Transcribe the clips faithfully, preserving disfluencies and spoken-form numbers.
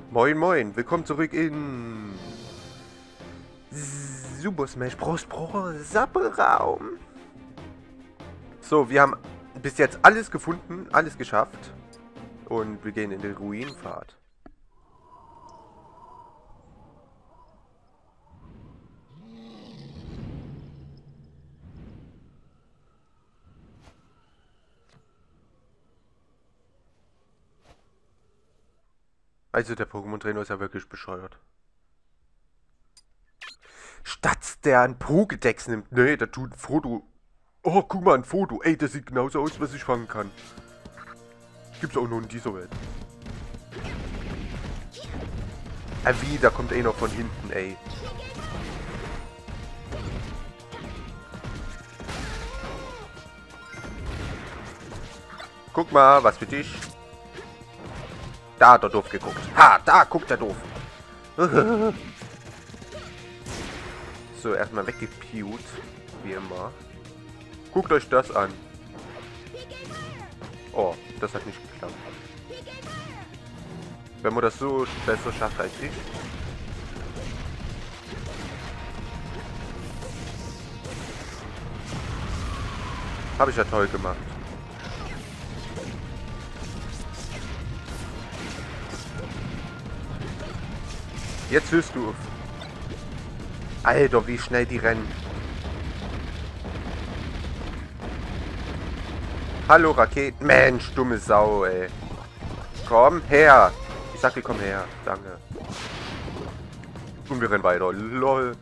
Moin moin, willkommen zurück in Super Smash Bros. Bros. Sappelraum. So, wir haben bis jetzt alles gefunden, alles geschafft. Und wir gehen in den Ruinenpfad. Also der Pokémon-Trainer ist ja wirklich bescheuert. Statt der ein Pokédex nimmt, nee, der tut ein Foto. Oh, guck mal, ein Foto. Ey, das sieht genauso aus, was ich fangen kann. Gibt's auch nur in dieser Welt. Ah, wie, da kommt eh noch von hinten, ey. Guck mal, was für dich. Da hat er doof geguckt. Ha, da guckt er doof. So, erstmal weggepiut. Wie immer. Guckt euch das an. Oh, das hat nicht geklappt. Wenn man das so besser schafft als ich. Habe ich ja toll gemacht. Jetzt hörst du. Alter, wie schnell die rennen. Hallo, Raketen. Mensch, dumme Sau, ey. Komm her. Ich sag dir, komm her. Danke. Und wir rennen weiter. Lol.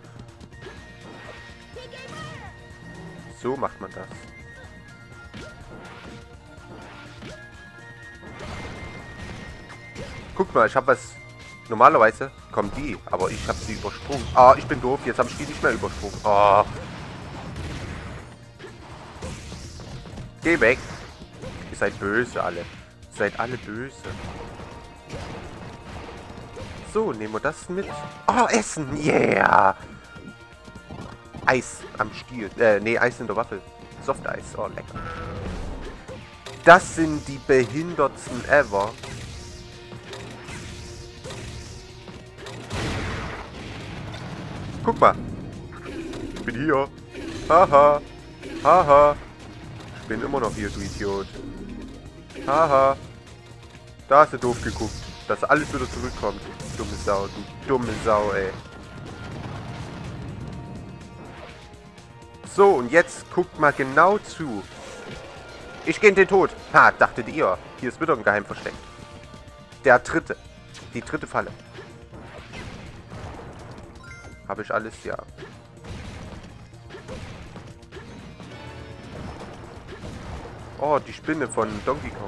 So macht man das. Guck mal, ich hab was... Normalerweise kommen die, aber ich habe sie übersprungen. Ah, ich bin doof. Jetzt habe ich die nicht mehr übersprungen. Ah. Geh weg. Ihr seid böse alle. Ihr seid alle böse. So, nehmen wir das mit. Oh, Essen. Yeah. Eis am Stiel. Äh, nee, Eis in der Waffel. Softeis. Oh, lecker. Das sind die behindertsten ever. Guck mal. Ich bin hier. Haha. Haha. Ich bin immer noch hier, du Idiot. Haha. Da hast du doof geguckt. Dass alles wieder zurückkommt. Dumme Sau, du dumme Sau, ey. So, und jetzt guckt mal genau zu. Ich gehe in den Tod. Ha, dachtet ihr. Hier ist wieder ein Geheimversteck. Der dritte. Die dritte Falle. Habe ich alles? Ja. Oh, die Spinne von Donkey Kong.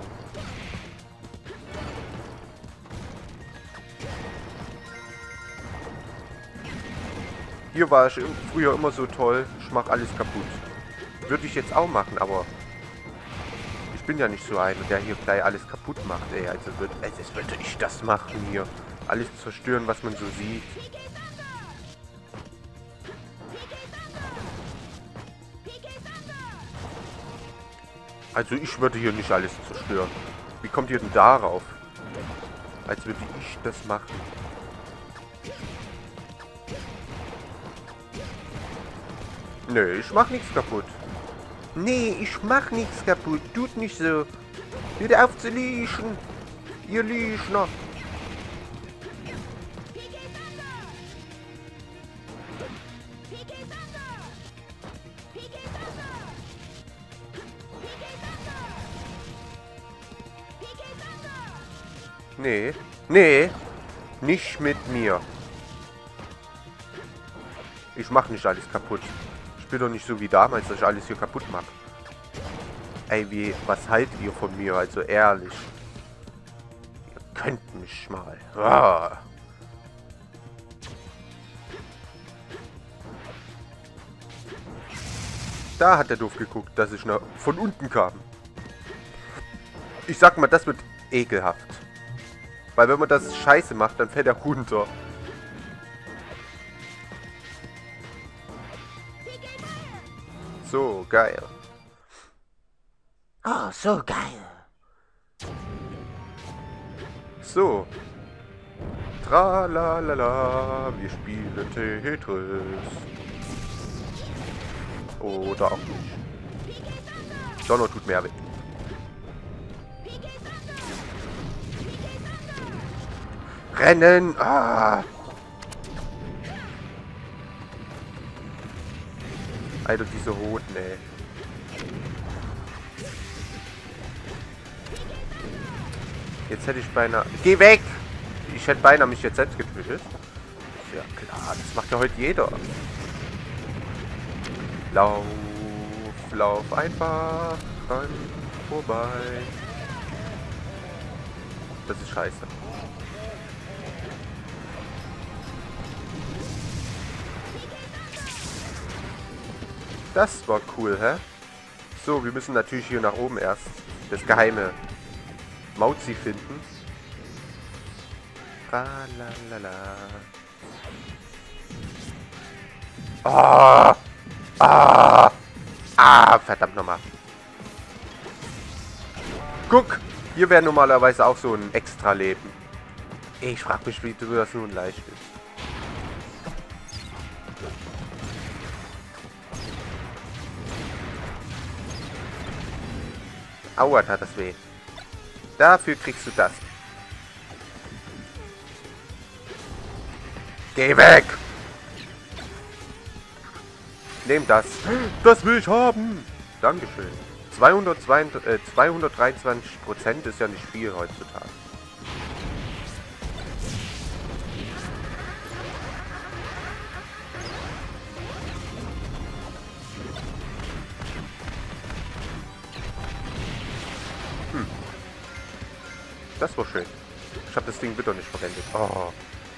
Hier war ich früher immer so toll. Ich mache alles kaputt. Würde ich jetzt auch machen, aber ich bin ja nicht so einer, der hier gleich alles kaputt macht. Ey, also würde, also würde ich das machen hier. Alles zerstören, was man so sieht. Also ich würde hier nicht alles zerstören. Wie kommt ihr denn darauf? Als würde ich das machen. Nö, ich mach nichts kaputt. Nee, ich mach nichts kaputt. Tut nicht so. Hört auf zu lieschen. Ihr Lieschner. Nee. Nee. Nicht mit mir. Ich mach nicht alles kaputt. Ich bin doch nicht so wie damals, dass ich alles hier kaputt mache. Ey, wie, was haltet ihr von mir? Also ehrlich. Ihr könnt mich mal. Ah. Da hat er doof geguckt, dass ich noch von unten kam. Ich sag mal, das wird ekelhaft. Weil wenn man das scheiße macht, dann fällt er runter. So, geil. Oh, so geil. So. Tralalala, wir spielen Tetris. Oder auch nicht. Donner tut mehr weh. Rennen! Ah! Alter, diese Roten, ey. Jetzt hätte ich beinahe... Geh weg! Ich hätte beinahe mich jetzt selbst getötet. Ist ja klar, das macht ja heute jeder. Lauf, lauf einfach dran vorbei. Das ist scheiße. Das war cool, hä? So, wir müssen natürlich hier nach oben erst das geheime Mauzi finden. Tralalala. Ah! Ah! Ah! Verdammt nochmal. Guck! Hier wäre normalerweise auch so ein Extra-Leben. Ich frag mich, wie du das nun leicht ist. Aua, tat das weh. Dafür kriegst du das. Geh weg! Nehm das. Das will ich haben! Dankeschön. zweihundertzweiunddreißig, äh, zweihundertdreiundzwanzig Prozent ist ja nicht viel heutzutage. Hm. Das war schön. Ich habe das Ding wieder nicht verwendet. Oh.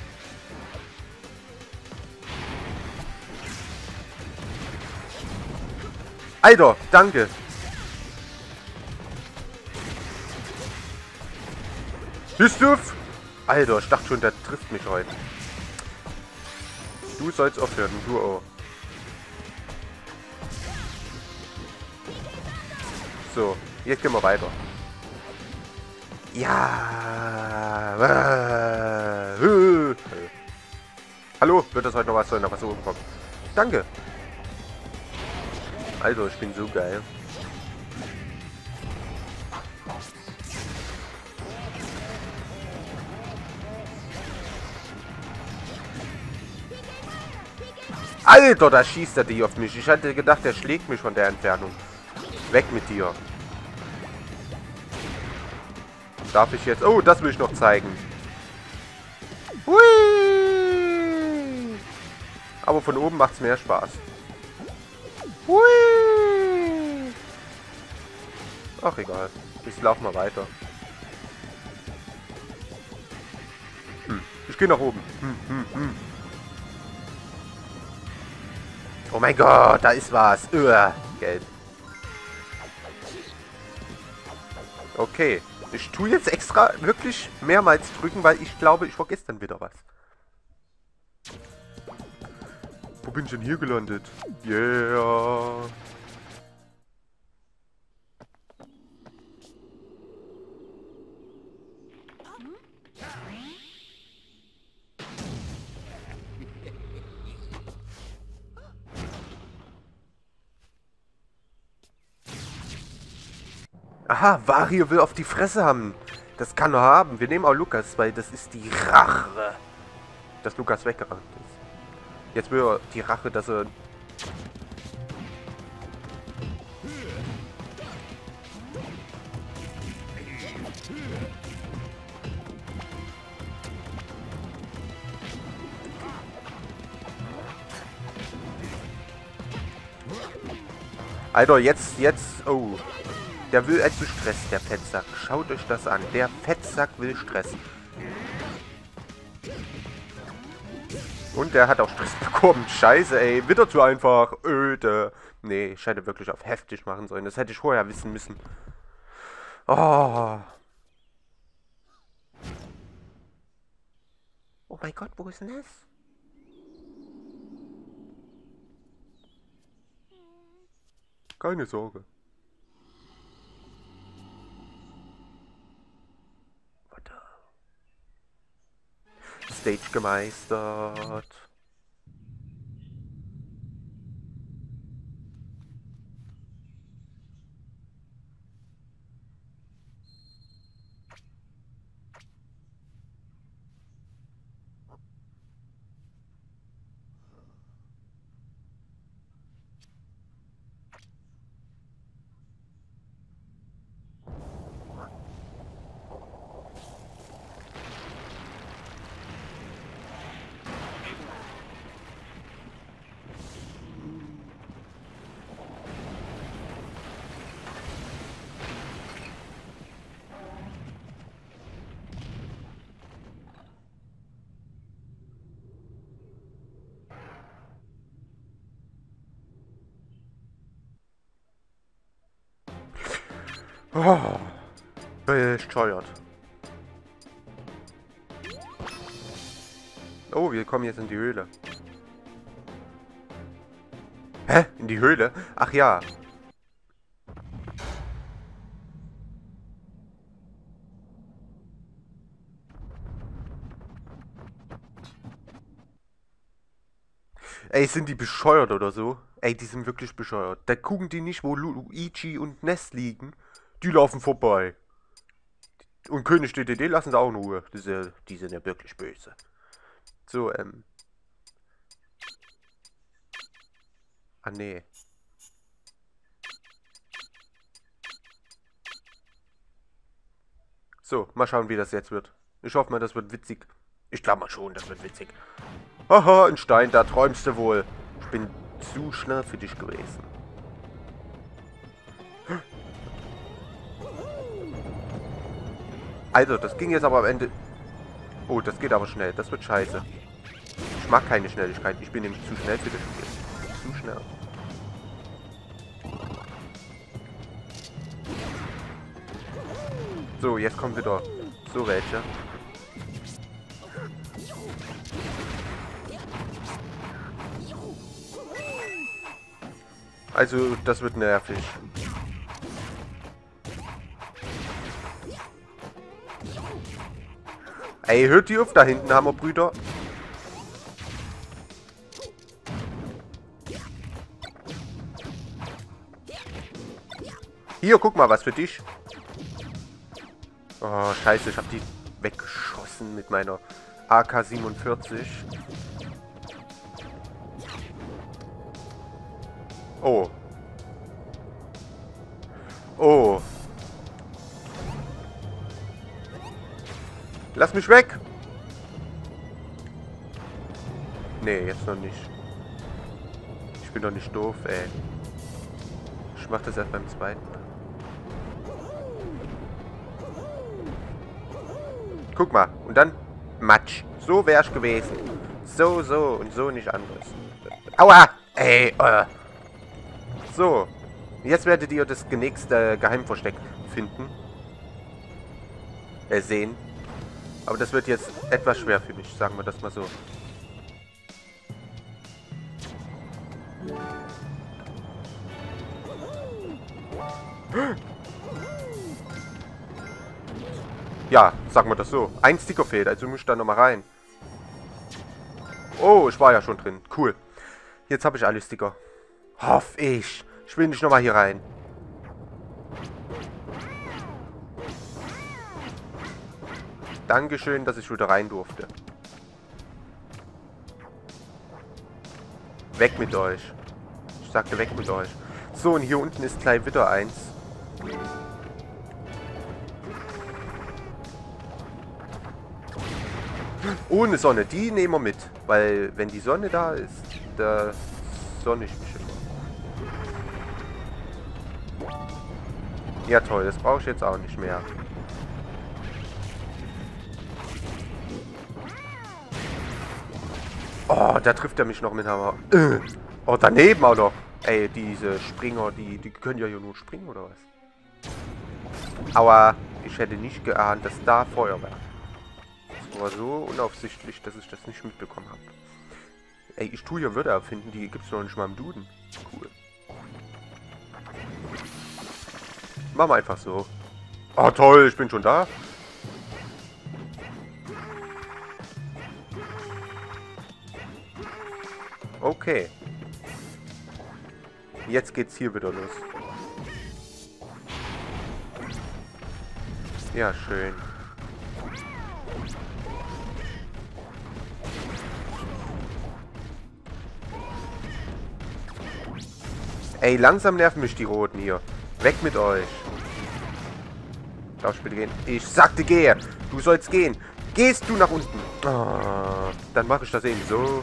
Alter, danke. Bist du? Alter, ich dachte schon, der trifft mich heute. Du sollst aufhören, du auch. So, jetzt gehen wir weiter. Ja. Äh, äh. Hallo, wird das heute noch was, soll noch was oben kommen? Danke. Also, ich bin so geil. Alter, da schießt er die auf mich. Ich hatte gedacht, er schlägt mich von der Entfernung. Weg mit dir. Darf ich jetzt... Oh, das will ich noch zeigen. Hui! Aber von oben macht es mehr Spaß. Hui! Ach, egal. Ich laufe mal weiter. Hm. Ich gehe nach oben. Hm, hm, hm. Oh mein Gott, da ist was. Uah, gelb. Okay. Ich tue jetzt extra wirklich mehrmals drücken, weil ich glaube, ich vergesse dann wieder was. Wo bin ich denn hier gelandet? Yeah. Aha, Wario will auf die Fresse haben. Das kann er haben. Wir nehmen auch Lukas, weil das ist die Rache. Dass Lukas weggerannt ist. Jetzt will er die Rache, dass er... Alter, jetzt, jetzt... Oh... Der will also Stress, der Fettsack. Schaut euch das an. Der Fettsack will Stress. Und der hat auch Stress bekommen. Scheiße, ey. Wieder zu einfach. Öde. Nee, ich hätte wirklich auf heftig machen sollen. Das hätte ich vorher wissen müssen. Oh. Oh mein Gott, wo ist denn das? Keine Sorge. Stage gemeistert. Oh, bescheuert. Oh, wir kommen jetzt in die Höhle. Hä? In die Höhle? Ach ja. Ey, sind die bescheuert oder so? Ey, die sind wirklich bescheuert. Da gucken die nicht, wo Luigi und Ness liegen. Die laufen vorbei. Und König D D D lassen sie auch in Ruhe. Diese, die sind ja wirklich böse. So, ähm. Ah, nee. So, mal schauen, wie das jetzt wird. Ich hoffe mal, das wird witzig. Ich glaube mal schon, das wird witzig. Haha, ein Stein, da träumst du wohl. Ich bin zu schnell für dich gewesen. Also, das ging jetzt aber am Ende... Oh, das geht aber schnell. Das wird scheiße. Ich mag keine Schnelligkeit. Ich bin nämlich zu schnell für das Spiel. Zu schnell. So, jetzt kommt wieder so welche. Also, das wird nervig. Ey, hört die auf, da hinten haben wir Brüder. Hier, guck mal, was für dich. Oh, scheiße, ich hab die weggeschossen mit meiner A K siebenundvierzig. Oh. Oh. Lass mich weg! Nee, jetzt noch nicht. Ich bin doch nicht doof, ey. Ich mach das erst beim zweiten. Guck mal, und dann Matsch. So wär's gewesen. So, so und so nicht anderes. Aua! Ey, äh. So. Jetzt werdet ihr das nächste Geheimversteck finden. Äh, sehen. Aber das wird jetzt etwas schwer für mich, sagen wir das mal so. Ja, sagen wir das so. Ein Sticker fehlt, also muss ich da nochmal rein. Oh, ich war ja schon drin. Cool. Jetzt habe ich alle Sticker. Hoff ich. Ich will nicht nochmal hier rein. Dankeschön, dass ich wieder rein durfte. Weg mit euch. Ich sagte weg mit euch. So, und hier unten ist gleich wieder eins. Ohne Sonne, die nehmen wir mit. Weil, wenn die Sonne da ist, da sonne ich mich immer. Ja toll, das brauche ich jetzt auch nicht mehr. Oh, da trifft er mich noch mit Hammer. Oh, daneben auch noch. Ey, diese Springer, die, die können ja hier nur springen, oder was? Aua, ich hätte nicht geahnt, dass da Feuer war. Das war so unaufsichtlich, dass ich das nicht mitbekommen habe. Ey, ich tue hier Wörter erfinden, die gibt es noch nicht mal im Duden. Cool. Machen wir einfach so. Oh, toll, ich bin schon da. Okay. Jetzt geht's hier wieder los. Ja, schön. Ey, langsam nerven mich die Roten hier. Weg mit euch. Darf ich bitte gehen? Ich sagte, gehe. Du sollst gehen. Gehst du nach unten? Oh, dann mache ich das eben so.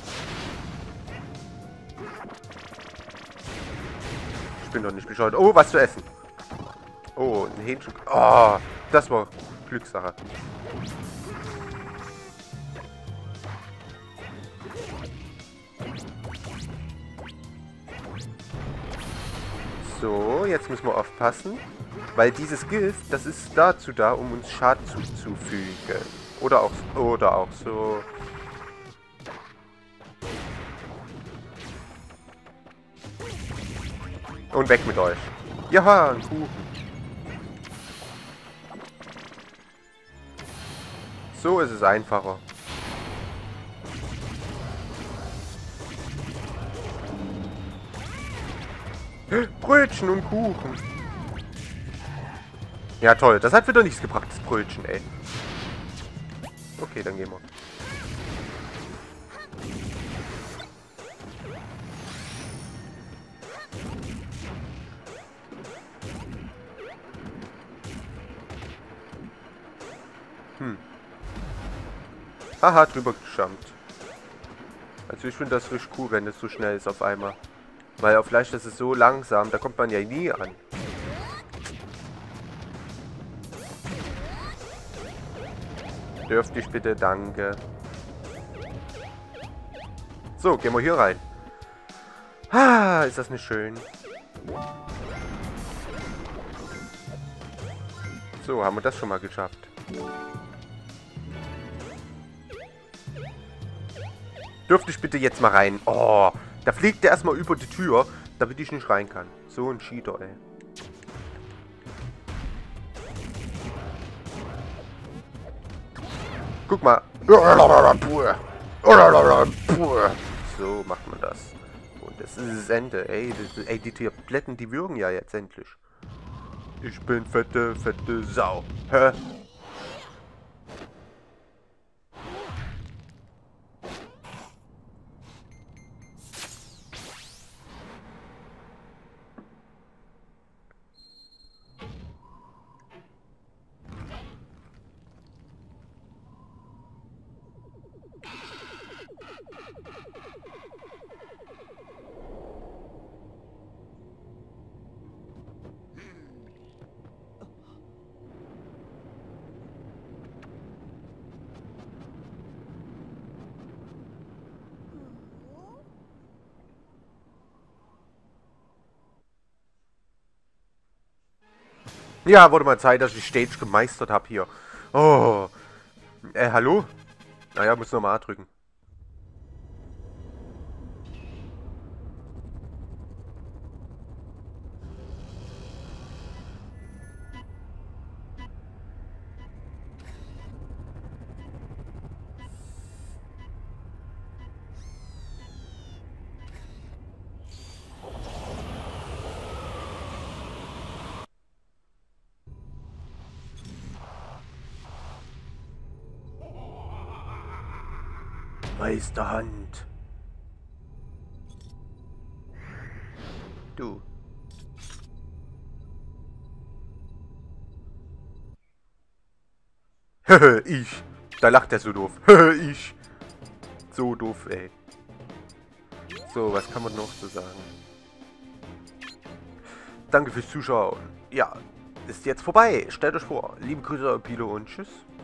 Ich bin doch nicht bescheuert. Oh, was zu essen. Oh, ein Hähnchen. Oh, das war Glückssache. So, jetzt müssen wir aufpassen. Weil dieses Gift, das ist dazu da, um uns Schaden zuzufügen. Oder auch, oder auch so. Und weg mit euch. Ja, ein Kuchen. So ist es einfacher. Brötchen und Kuchen. Ja, toll. Das hat wieder nichts gebracht, das Brötchen, ey. Okay, dann gehen wir. Hm. Haha, drüber geschammt. Also ich finde das richtig cool, wenn es so schnell ist auf einmal. Weil auf Fleisch ist es so langsam, da kommt man ja nie an. Dürfte ich bitte, danke. So, gehen wir hier rein. Ah, ist das nicht schön. So, haben wir das schon mal geschafft. Dürfte ich bitte jetzt mal rein? Oh, da fliegt der erstmal über die Tür, damit ich nicht rein kann. So ein Cheater, ey. Guck mal. So macht man das. Und das ist das Ende. Ey, das, ey, die Tabletten, die wirken ja jetzt endlich. Ich bin fette, fette Sau. Hä? Ja, wurde mal Zeit, dass ich die Stage gemeistert habe hier. Oh. Äh, hallo? Naja, muss nochmal A drücken. Meisterhand. Du. Ich. Da lacht er so doof. Ich. So doof, ey. So, was kann man noch so sagen? Danke fürs Zuschauen. Ja, ist jetzt vorbei. Stellt euch vor. Liebe Grüße, Pilo und tschüss.